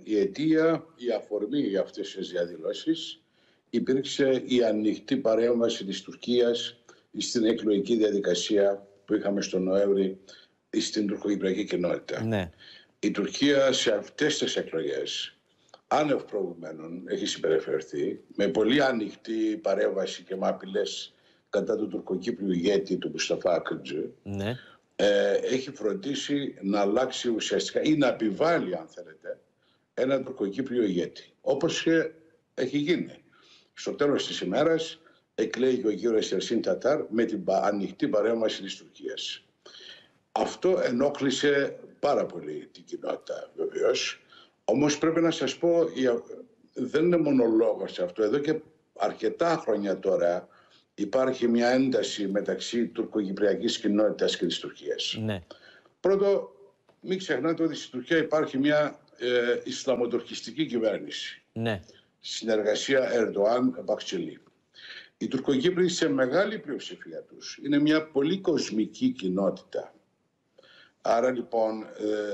Η αιτία, η αφορμή για αυτές τις διαδηλώσεις υπήρξε η ανοιχτή παρέμβαση της Τουρκίας στην εκλογική διαδικασία που είχαμε στον Νοέμβρη στην τουρκοκυπριακή κοινότητα. Ναι. Η Τουρκία σε αυτές τις εκλογές άνευ προηγουμένων έχει συμπεριφερθεί με πολύ ανοιχτή παρέμβαση και με απειλές κατά του τουρκοκύπριου ηγέτη του Μουσταφά Ακριτζή. Ναι. Έχει φροντίσει να αλλάξει ουσιαστικά ή να επιβάλλει, αν θέλετε, έναν τουρκοκύπριο ηγέτη. Όπως έχει γίνει. Στο τέλος της ημέρας εκλέγει ο κύριος Ερσίν Τατάρ με την ανοιχτή παρέμβαση της Τουρκίας. Αυτό ενόχλησε πάρα πολύ την κοινότητα, βεβαίως. Όμως πρέπει να σας πω, δεν είναι μονολόγος αυτό. Εδώ και αρκετά χρόνια τώρα υπάρχει μια ένταση μεταξύ τουρκοκυπριακής κοινότητας και της Τουρκίας. Ναι. Πρώτο, μην ξεχνάτε ότι στην Τουρκία υπάρχει μια ισλαμοτουρκιστική κυβέρνηση. Ναι. Συνεργασία Ερντοάν-Μπαχτσελή. Οι Τουρκοκύπροι σε μεγάλη πλειοψηφία τους είναι μια πολύ κοσμική κοινότητα. Άρα λοιπόν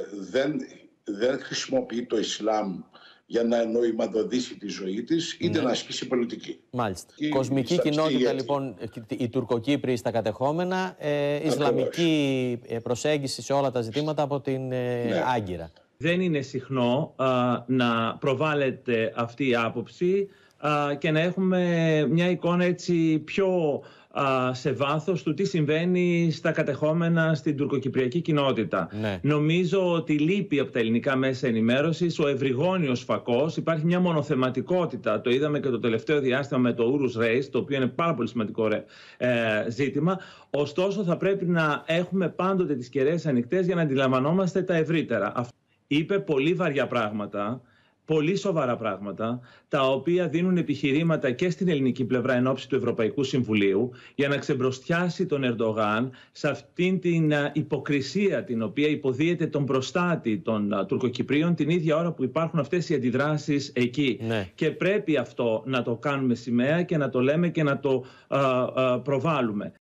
δεν χρησιμοποιεί το Ισλάμ για να νοηματοδήσει τη ζωή της, είτε να ασκήσει πολιτική. Μάλιστα. Κοσμική κοινότητα λοιπόν, οι Τουρκοκύπροι στα κατεχόμενα, Ισλαμική προσέγγιση σε όλα τα ζητήματα από την Άγκυρα. Δεν είναι συχνό να προβάλλεται αυτή η άποψη και να έχουμε μια εικόνα έτσι πιο σε βάθος του τι συμβαίνει στα κατεχόμενα στην τουρκοκυπριακή κοινότητα. Ναι. Νομίζω ότι λείπει από τα ελληνικά μέσα ενημέρωσης ο ευρυγόνιος φακός. Υπάρχει μια μονοθεματικότητα. Το είδαμε και το τελευταίο διάστημα με το Urus Reis, το οποίο είναι πάρα πολύ σημαντικό ζήτημα. Ωστόσο θα πρέπει να έχουμε πάντοτε τις κεραίες ανοιχτές για να αντιλαμβανόμαστε τα ευρύτερα. Είπε πολύ βαριά πράγματα, πολύ σοβαρά πράγματα, τα οποία δίνουν επιχειρήματα και στην ελληνική πλευρά εν ώψη του Ευρωπαϊκού Συμβουλίου για να ξεμπροστιάσει τον Ερντογάν σε αυτήν την υποκρισία την οποία υποδίεται τον προστάτη των Τουρκοκυπρίων την ίδια ώρα που υπάρχουν αυτές οι αντιδράσεις εκεί. Ναι. Και πρέπει αυτό να το κάνουμε σημαία και να το λέμε και να το προβάλλουμε.